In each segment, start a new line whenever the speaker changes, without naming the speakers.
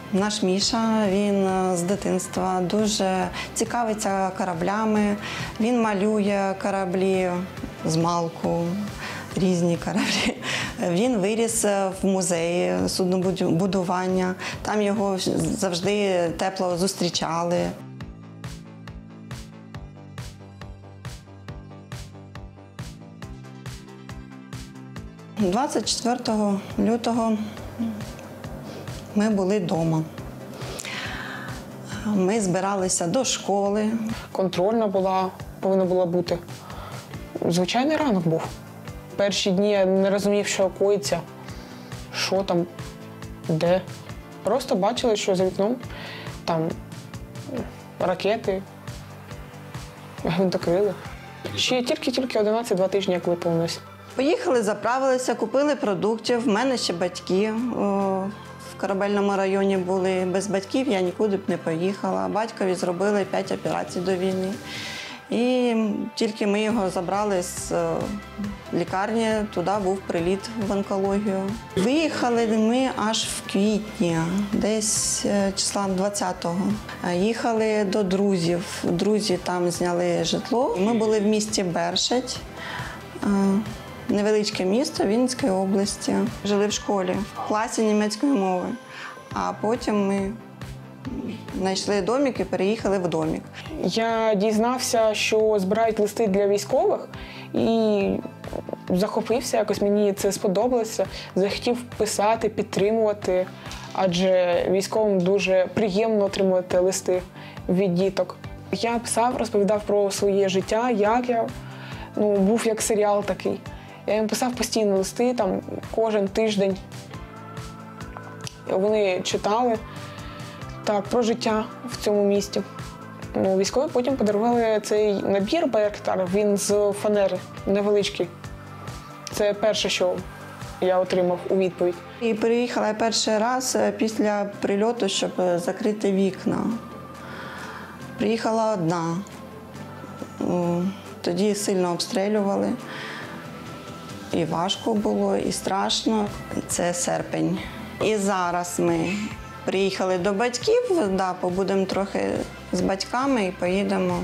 Наш Міша, він з дитинства дуже цікавиться кораблями, він малює кораблі з малку, різні кораблі. Він виріс в музеї суднобудування, там його завжди тепло зустрічали. 24 лютого ми були вдома. Ми збиралися до школи.
Контрольна повинна була бути. Звичайний ранок був. Перші дні я не розумів, що коїться, що там, де. Просто бачили, що за вікном там ракети, гвинтокрили. Ще тільки 11 2 тижні, як виповнилось.
Поїхали, заправилися, купили продуктів. В мене ще батьки в корабельному районі були. Без батьків я нікуди б не поїхала. Батькові зробили 5 операцій до війни. І тільки ми його забрали з лікарні, туди був приліт в онкологію. Виїхали ми аж в квітні, десь числа 20-го. Їхали до друзів. Друзі там зняли житло. Ми були в місті Бершадь. Невеличке місто Вінницької області. Жили в школі, в класі німецької мови. А потім ми знайшли домик і переїхали в домик.
Я дізнався, що збирають листи для військових, і захопився, якось мені це сподобалося. Захотів писати, підтримувати, адже військовим дуже приємно отримувати листи від діток. Я писав, розповідав про своє життя, як я, був як серіал такий. Я їм писав постійно листи, там, кожен тиждень. Вони читали про життя в цьому місті. Військові потім подарували цей набір Байрактар, він з фанери, невеличкий. Це перше, що я отримав у відповідь.
І приїхала я перший раз після прильоту, щоб закрити вікна. Приїхала одна. Тоді сильно обстрілювали. І важко було, і страшно. Це серпень. І зараз ми приїхали до батьків, побудемо трохи з батьками і поїдемо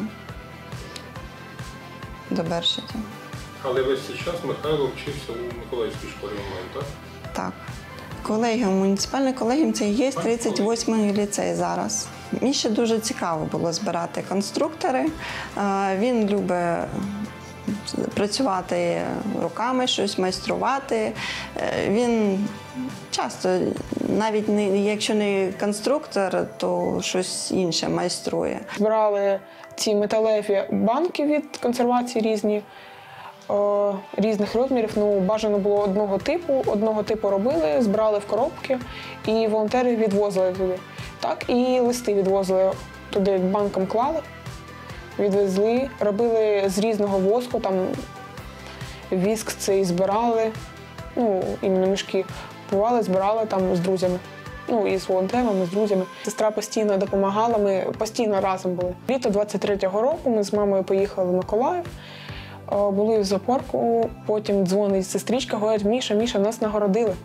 до Бершадя.
Але весь цей час Михайло вчився у Миколаївській школі онлайн, так?
Так. Колегіум, муніципальний колегіум – це і є 38-й ліцей зараз. Мені ще дуже цікаво було збирати конструктори. Він любить працювати руками, щось майструвати. Він часто, навіть якщо не конструктор, то щось інше майструє.
Збирали ці металеві банки від консервації різні, різних розмірів. Бажано було одного типу робили, збирали в коробки і волонтери відвозили туди. Так, і листи відвозили туди, банкам клали. Відвезли, робили з різного воску, там віск цей збирали, іменно мішки купували, збирали там з друзями, і з волонтерами, з друзями. Сестра постійно допомагала, ми постійно разом були. Літо 23-го року ми з мамою поїхали в Миколаїв, були в зоопарку, потім дзвонить сестричка, говорить: Міша, нас нагородили.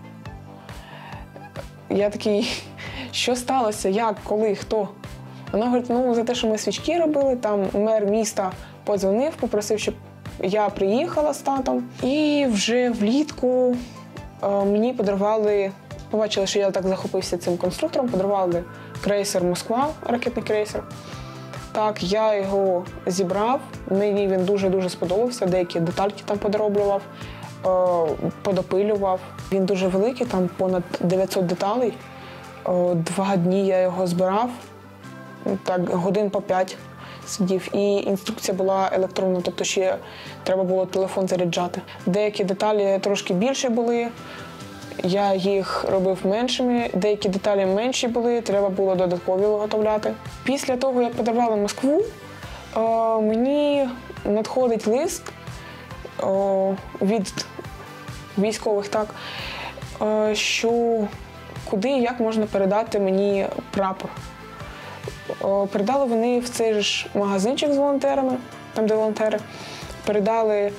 Я такий: що сталося, як, коли, хто? Вона говорить: за те, що ми свічки робили, там мер міста подзвонив, попросив, щоб я приїхала з татом. І вже влітку мені подарували, побачили, що я так захопився цим конструктором, подарували крейсер «Москва», ракетний крейсер. Так, я його зібрав, мені він дуже-дуже сподобався, деякі детальки там подороблював, подопилював. Він дуже великий, там понад 900 деталей. 2 дні я його збирав. Так, годин по 5 сидів. І інструкція була електронна, тобто ще треба було телефон заряджати. Деякі деталі трошки більше були, я їх робив меншими, деякі деталі менші були, треба було додаткові виготовляти. Після того, як подарували Москву, мені надходить лист від військових, що куди і як можна передати мені прапор. Передали вони в цей ж магазинчик з волонтерами, там де волонтери, передали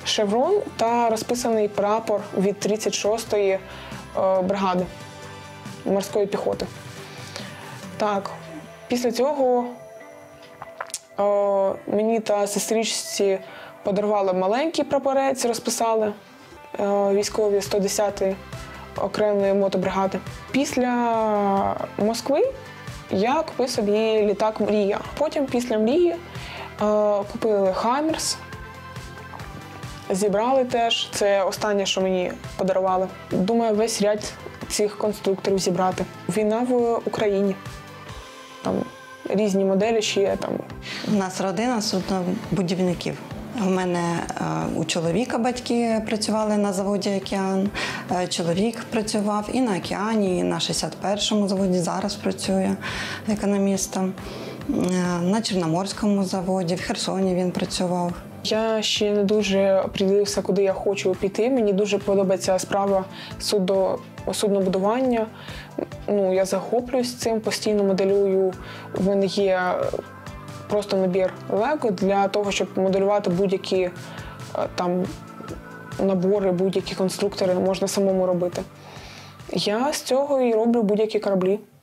шеврон та розписаний прапор від 36-ї бригади. морської піхоти. Так, після цього мені та сестричці подарували маленький прапорець, розписали військові 110-ї окремої мотобригади. Після Москви я купив собі літак «Мрія». Потім після «Мрії» купили «Хаммерс», зібрали теж. Це останнє, що мені подарували. Думаю, весь ряд цих конструкторів зібрати. Війна в Україні. Там різні моделі ще є. Там.
У нас родина суднобудівників. У мене у чоловіка батьки працювали на заводі «Океан». Чоловік працював і на «Океані», і на 61-му заводі зараз працює економістом. На Чорноморському заводі, в Херсоні він працював.
Я ще не дуже оприділився, куди я хочу піти. Мені дуже подобається справа суднобудування. Я захоплююсь цим, постійно моделюю. У мене є просто набір Лего для того, щоб моделювати будь-які там набори, будь-які конструктори можна самому робити. Я з цього і роблю будь-які кораблі.